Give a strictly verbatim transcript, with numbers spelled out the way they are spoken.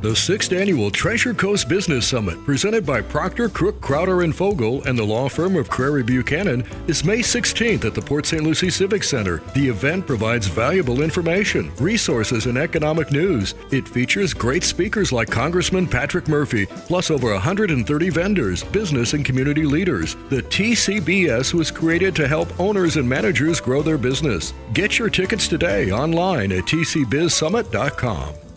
The sixth Annual Treasure Coast Business Summit, presented by Proctor, Crook, Crowder and Fogel and the law firm of Crary Buchanan, is May sixteenth at the Port Saint Lucie Civic Center. The event provides valuable information, resources, and economic news. It features great speakers like Congressman Patrick Murphy, plus over one hundred thirty vendors, business and community leaders. The T C B S was created to help owners and managers grow their business. Get your tickets today online at t c biz summit dot com.